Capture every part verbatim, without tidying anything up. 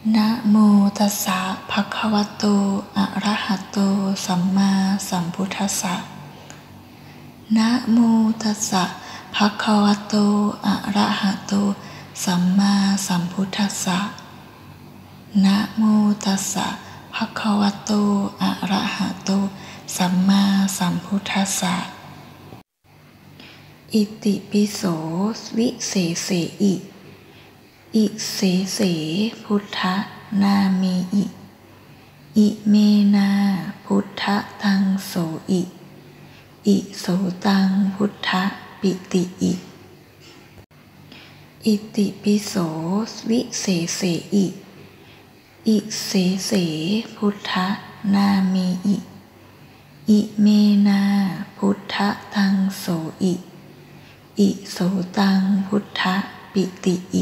นะโมตัสสะภะคะวะโตอะระหะโตสัมมาสัมพุทธัสสะนะโมตัสสะภะคะวะโตอะระหะโตสัมมาสัมพุทธัสสะนะโมตัสสะภะคะวะโตอะระหะโตสัมมาสัมพุทธัสสะอิติปิโสวิเศษเสอิอิเสเสพุทธนามิอิอิเมนาพุทธตังโสอิอิโสตังพุทธปิติอิอิติปิโสวิเศษเสอิอิเสเสพุทธนามิอิอิเมนาพุทธตังโสอิอิโสตังพุทธปิติอิ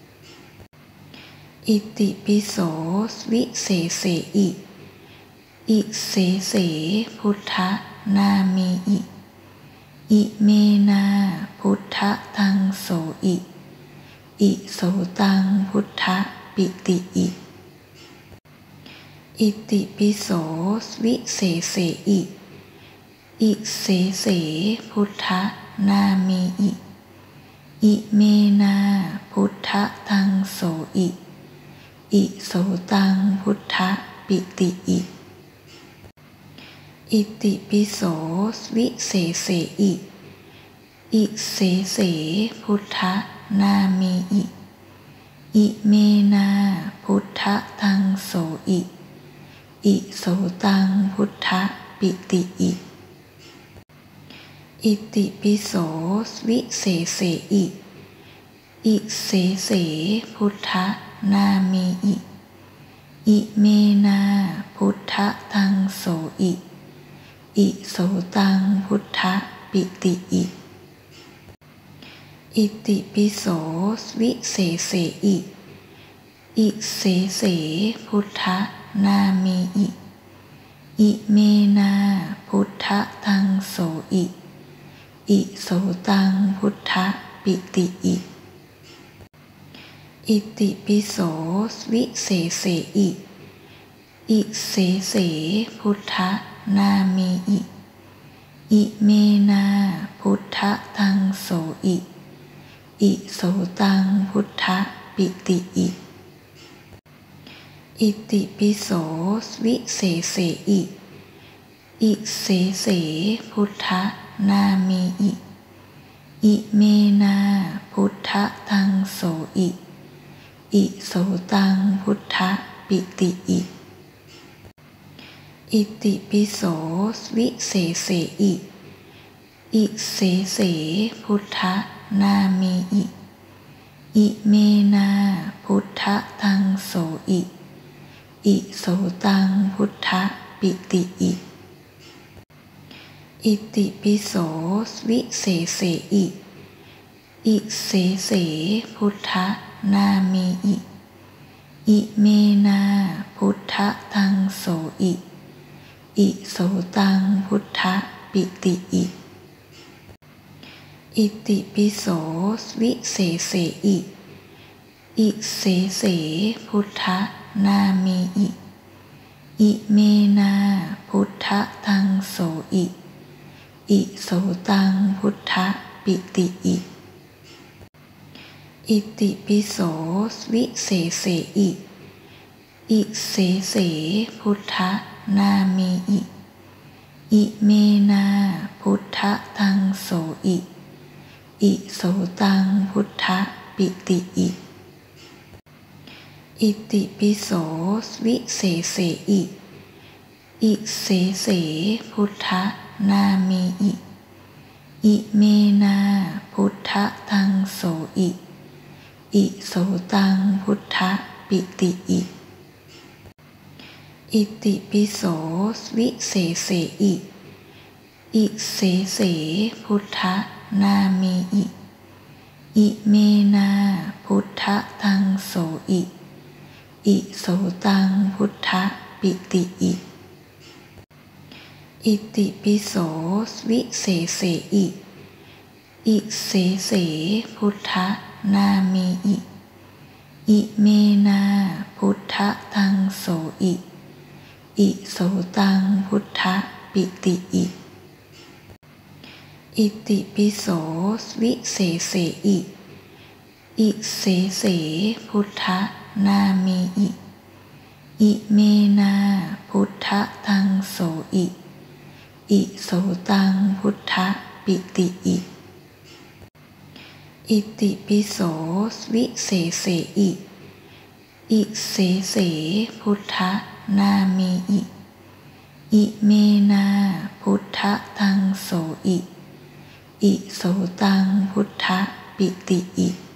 อิติปิโสวิเศษเสอิอิเสเสพุทธนามิอิอิเมนาพุทธตังโสอิอิโสตังพุทธปิติอิอิติปิโสวิเศษเสอิอิเสเสพุทธนามิอิอิเมนาพุทธตังโสอิอิโสตังพุทธปิติอิอิติปิโสวิเศษเสอิอิเสเสพุทธนามิอิอิเมนาพุทธตังโสอิอิโสตังพุทธปิติอิอิติปิโสวิเศษเสอิอิเสเสพุทธนามิอิอิเมนาพุทธตังโสอิอิโสตังพุทธปิติอิอิติปิโสวิเศษเสอิอิเสเสพุทธนามิอิอิเมนาพุทธตังโสอิอิโสตังพุทธปิติอิอิติปิโสวิเศษเสอิอิเสเสพุทธนามิอิอิเมนาพุทธตังโสอิอิโสตังพุทธปิติอิอิติปิโสวิเศษเสอิอิเสเสพุทธนามิอิอิเมนาพุทธตังโสอิอิโสตังพุทธปิติอิอิติปิโสวิเศษเสอิอิเสเสพุทธนามิอิอิเมนาพุทธตังโสอิอิโสตังพุทธปิติอิอิติปิโสวิเศษเสอิอิเสเสพุทธนามิอิอิเมนาพุทธตังโสอิอิโสตังพุทธปิติอิอิติปิโสวิเศษเสอิอิเสเสพุทธนามิอิอิเมนาพุทธตังโสอิอิโสตังพุทธปิติอิอิติปิโสวิเศษเสอิอิเสเสพุทธนามิอิอิเมนาพุทธตังโสอิอิโสตังพุทธปิติอิอิติปิโสวิเศษเสอิอิเสเสพุทธนามิอิอิเมนาพุทธตังโสอิอิโสตังพุทธปิติอิอิติปิโสวิเศษเสอิอิเสเสพุทธนามิอิอิเมนาพุทธตังโสอิอิโสตังพุทธปิติอิอิติปิโสวิเศษเสอิอิเสเสพุทธนามิอิอิเมนาพุทธตังโสอิอิโสตังพุทธปิติอิอิติปิโสวิเศเสอิอิเสเสพุทธนาเมอิอิเมนาพุทธตังโสอิอิโสตังพุทธปิติอิอิติปิโสวิเศเสอิอิเสเสพุทธนาเมอิอิเมนาพุทธตังโสอิอิโสตังพุทธปิติอิ